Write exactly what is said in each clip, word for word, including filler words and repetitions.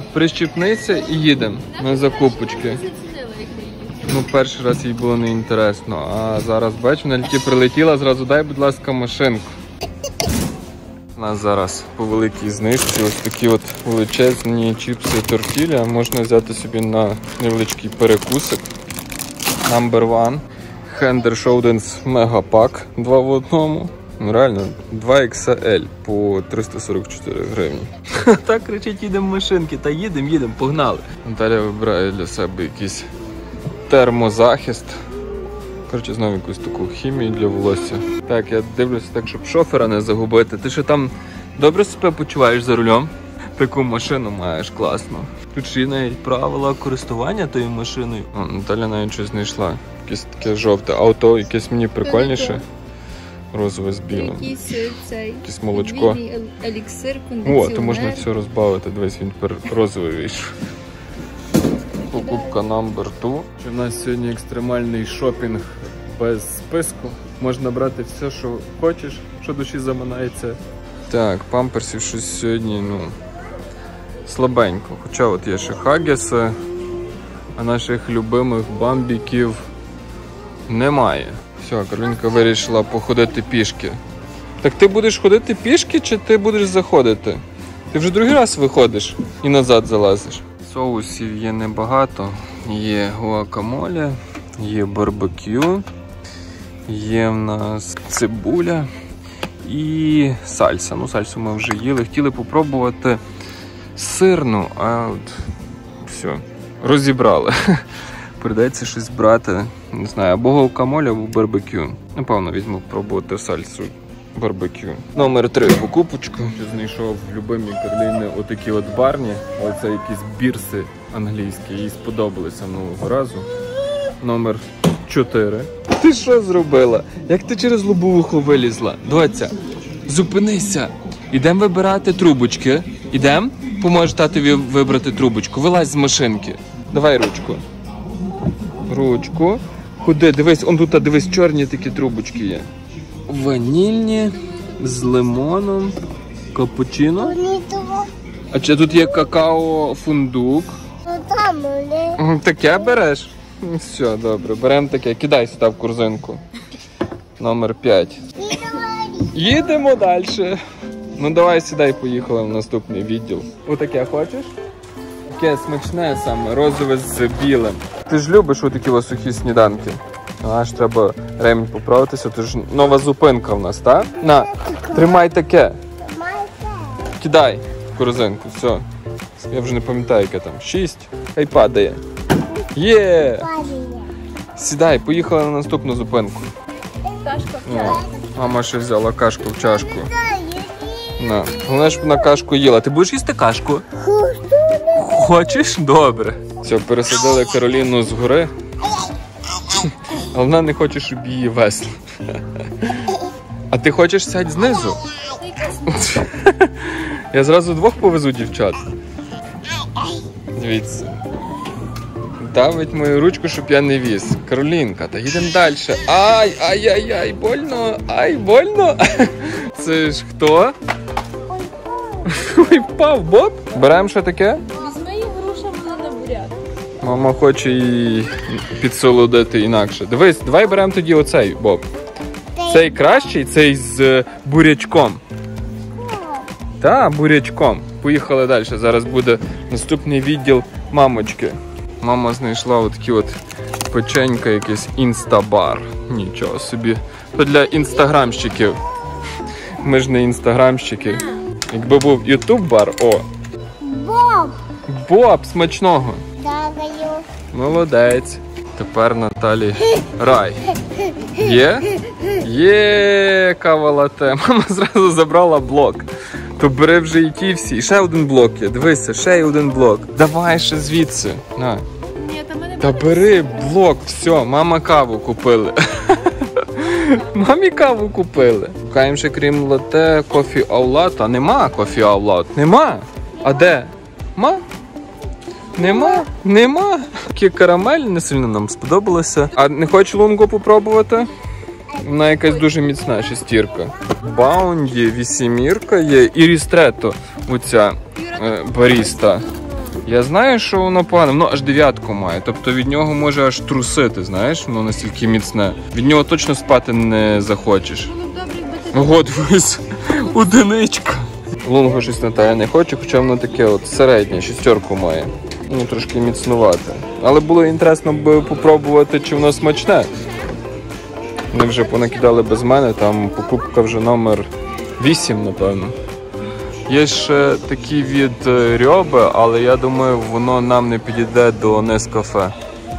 прищепнися і їдемо на закупочки. Ну, перший раз їй було не інтересно, а зараз, бачу, вона тільки прилетіла, зразу дай, будь ласка, машинку. У нас зараз по великій знижці ось такі от величезні чіпси тортілля. Можна взяти собі на невеличкий перекусик. Number one. Хендер Шоуденс Мегапак два в одному. Ну реально, два ікс ель по триста сорок чотири гривні. Так кричить, їдемо машинки. Та їдемо, їдемо, погнали. Наталя вибирає для себе якийсь термозахист. Коротше, знову якусь таку хімію для волосся. Так, я дивлюся так, щоб шофера не загубити. Ти що там добре себе почуваєш за рулем? Таку машину маєш класно. Тут ще є навіть правила користування тою машиною. О, Наталя навіть щось знайшла. Якесь таке жовте авто, якесь мені прикольніше. Розове з білим. Якийсь цей. Якесь молочко. Еліксир, кондиціонер. О, то можна все розбавити. Дивись, він тепер розовий вийшов. Покупка номер два. У нас сьогодні екстремальний шопінг без списку. Можна брати все, що хочеш, що душі заманається. Так, памперсів щось сьогодні, ну, слабенько. Хоча от є ще хаггіси, а наших любимих бамбіків немає. Все, Каролінка вирішила походити пішки. Так ти будеш ходити пішки, чи ти будеш заходити? Ти вже другий раз виходиш і назад залазиш. Соусів є небагато. Є гуакамоле, є барбекю, є в нас цибуля і сальса. Ну, сальсу ми вже їли. Хотіли попробувати сирну, а от все, розібрали. Придеться щось брати, не знаю, або гуакамоле, або барбекю. Напевно, візьму пробувати сальсу барбекю. Номер три покупочку. Знайшов в любимій Кароліни отакі от барні. Оце якісь бірси англійські. Їй сподобалися минулого разу. Номер чотири. Ти що зробила? Як ти через лобовуху вилізла? Доця, зупинися. Ідемо вибирати трубочки. Ідемо? Поможеш татові вибрати трубочку. Вилазь з машинки. Давай ручку. Ручку. Куди? Дивись, он тут, дивись, чорні такі трубочки є. Ванільні, з лимоном, капучино. А чи тут є какао-фундук? Таке береш? Все, добре, беремо таке. Кидай сюди в корзинку. Номер п'ять. Їдемо далі. Ну давай сідай, поїхали в наступний відділ. Отаке хочеш? Таке смачне саме, розове з білим. Ти ж любиш отакі ось сухі сніданки. Аж треба ремінь поправитися, то ж нова зупинка в нас, так? На, тримай таке. Кидай в корзинку, все. Я вже не пам'ятаю, яке там. Шість. Хай падає. Є! Сідай, поїхали на наступну зупинку. Кашка. Мама ще взяла кашку в чашку. На. Головне, щоб на кашку їла. Ти будеш їсти кашку? Хочеш? Добре. Все, пересадили Кароліну з гори. А вона не хоче, щоб її весли. А ти хочеш сядь знизу? Я зразу двох повезу дівчат. Дивіться. Давить мою ручку, щоб я не віз. Каролінка, та їдемо далі. Ай, ай-ай-ай, больно, ай, больно. Це ж хто? Ой, впав, Боб. Беремо що таке? Візьми її груша, вона на буряк. Мама хоче її підсолодити інакше. Дивись, давай беремо тоді оцей, Боб. Цей кращий, цей з бурячком. Так, бурячком. Поїхали далі. Зараз буде наступний відділ мамочки. Мама знайшла отакі от печенька, якийсь інстабар. Нічого собі. То для інстаграмщиків. Ми ж не інстаграмщики. Якби був ютуб-бар, о. Боб! Боб, смачного. Дякую. Молодець. Тепер Наталі рай. Є? Є, кава-лате. Мама зразу забрала блок. То бери вже і ті всі. Ще один блок є. Дивися, ще й один блок. Давай ще звідси. На. Ні, та мене Та бери блок, все, мама каву купили. Мамі каву купили. Шукаємо ще крім лате, кофі аулат. А нема кофі аулат. Нема. А де? Ма? Нема? Нема. Такі карамель не сильно нам сподобалося. А не хочеш лунго попробувати? Вона якась дуже міцна шестірка. Баунді, вісімірка є. І рістрето, оця е, баріста. Я знаю, що воно погане, воно аж дев'ятку має. Тобто від нього може аж трусити, знаєш, воно настільки міцне. Від нього точно спати не захочеш. Було б добре, якби ти... Ого, дивись, одиничка. Лунго щось Наталя не хоче, хоча воно таке от середнє, шістерку має. Ну, трошки міцнувати. Але було інтересно б попробувати, чи воно смачне. Вони вже понакидали без мене, там покупка вже номер вісім, напевно. Є ще такі від Рьоби, але я думаю, воно нам не підійде до Нескафе.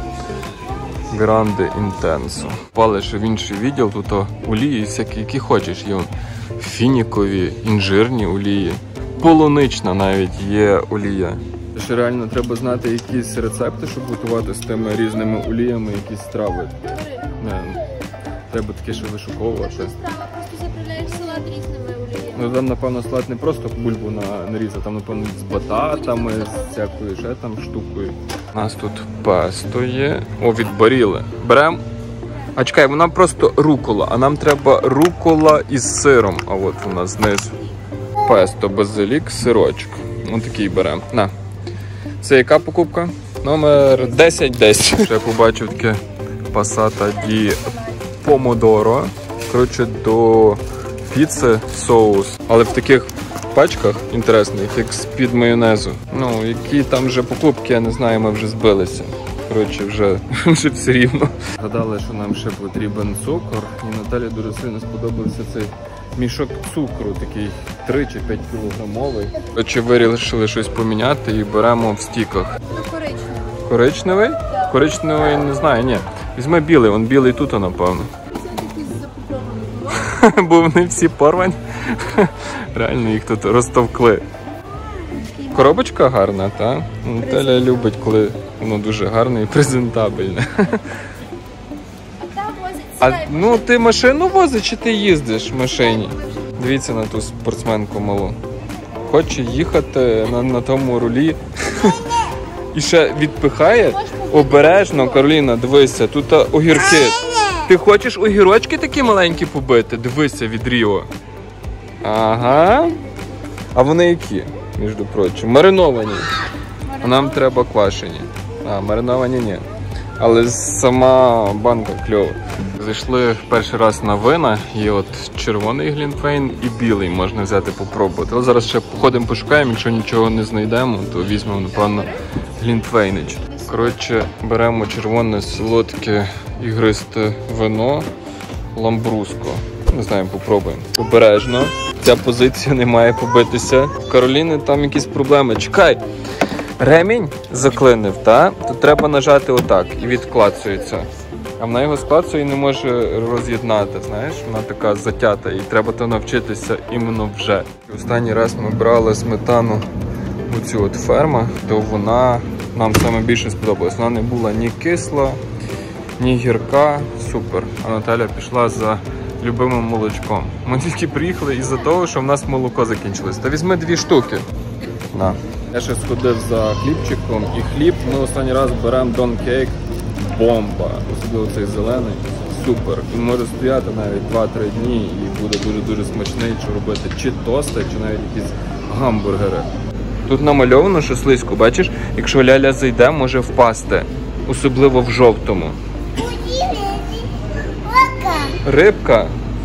Гранде Інтенсо. Впали ще в інший відділ, тут олії всякі, які хочеш. Є фінікові, інжирні олії. Полунична навіть є олія. Ще реально треба знати якісь рецепти, щоб готувати з тими різними оліями якісь страви. Не, треба таке ще вишуковувати. Страва, просто заправляєш салат різними оліями. Ну там, напевно, салат не просто бульбу на, нарізати, там, напевно, з бататами, з всякою ще там штукою. У нас тут песто є. О, від Баріли. Беремо. А чекай, вона просто рукола, а нам треба рукола із сиром. А от вона знизу. Песто, базилік, сирочок. Ось такий беремо. На. Це яка покупка? Номер десять десять. Ще я побачив таке пасата ді помодоро. Коротше, до піци соус. Але в таких пачках інтересних, як з-під майонезу. Ну, які там вже покупки, я не знаю, ми вже збилися. Коротше, вже, вже все рівно. Згадали, що нам ще потрібен цукор. І Наталі дуже сильно сподобався цей мішок цукру, такий три чи п'ять кілограмовий. Коротше, вирішили щось поміняти і беремо в стіках. Ну, коричневий. Коричневий? Так. Коричневий, не знаю, ні. Візьми білий, він білий тут, напевно. Це такі запаковані. Бо вони всі порвані. Реально їх тут розтовкли. Коробочка гарна, так? Наталя любить, коли воно дуже гарне і презентабельне. А там возить А сідай. ну ти машину возиш чи ти їздиш в машині? Дивіться на ту спортсменку малу. Хоче їхати на, на тому рулі. І ще відпихає. Обережно, Кароліна, дивися, тут огірки. Ти хочеш огірочки такі маленькі побити? Дивися від Ріо. Ага. А вони які, між прочим? Мариновані. А нам треба квашені. А, мариновані ні. Але сама банка кльова. Зайшли перший раз на вина. Є от червоний глінтвейн і білий можна взяти попробувати. Але зараз ще походимо, пошукаємо, якщо нічого не знайдемо, то візьмемо, напевно, глінтвейнич. Коротше, беремо червоне солодке ігристе вино ламбруско. Не знаю, попробуємо. Обережно. Ця позиція не має побитися. В Кароліни там якісь проблеми. Чекай! Ремінь заклинив, та? Тут треба нажати отак і відклацується. А вона його склацує і не може роз'єднати, знаєш? Вона така затята і треба то навчитися іменно вже. Останній раз ми брали сметану оцю от ферма, то вона нам саме більше сподобалась. Вона не була ні кисла, ні гірка. Супер. А Наталя пішла за любимим молочком. Ми тільки приїхали із-за того, що в нас молоко закінчилось. Та візьми дві штуки. На. Я ще сходив за хлібчиком, і хліб ми останній раз беремо Don Cake. Бомба. Особливо цей зелений. Супер. Він може стояти навіть два-три дні і буде дуже-дуже смачний, чи робити чи тости, чи навіть якісь гамбургери. Тут намальовано, що слизько, бачиш? Якщо ляля зайде, може впасти. Особливо в жовтому. Рибка?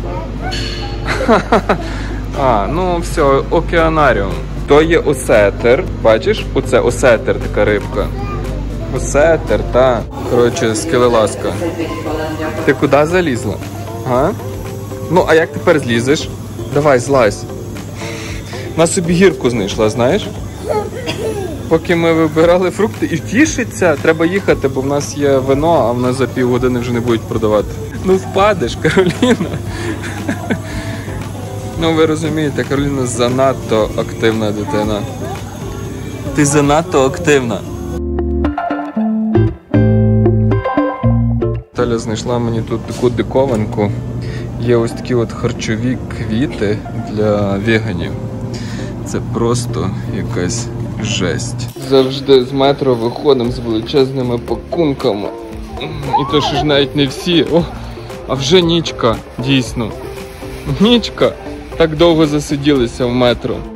А, ну все, океанаріум. То є осетер, бачиш? Оце осетер, така рибка. Осетер, та. Коротше, скелелазка. Ти куди залізла? А? Ну, а як тепер злізеш? Давай, злазь. Вона собі гірку знайшла, знаєш? Поки ми вибирали фрукти і тішиться, треба їхати, бо в нас є вино, а в нас за півгодини вже не будуть продавати. Ну впадеш, Кароліна. Ну ви розумієте, Кароліна занадто активна дитина. Ти занадто активна. Таля знайшла мені тут таку диковинку. Є ось такі от харчові квіти для веганів. Це просто якась жесть. Завжди з метро виходимо з величезними пакунками. І то що ж навіть не всі. О, а вже нічка, дійсно. Нічка. Так довго засиділися в метро.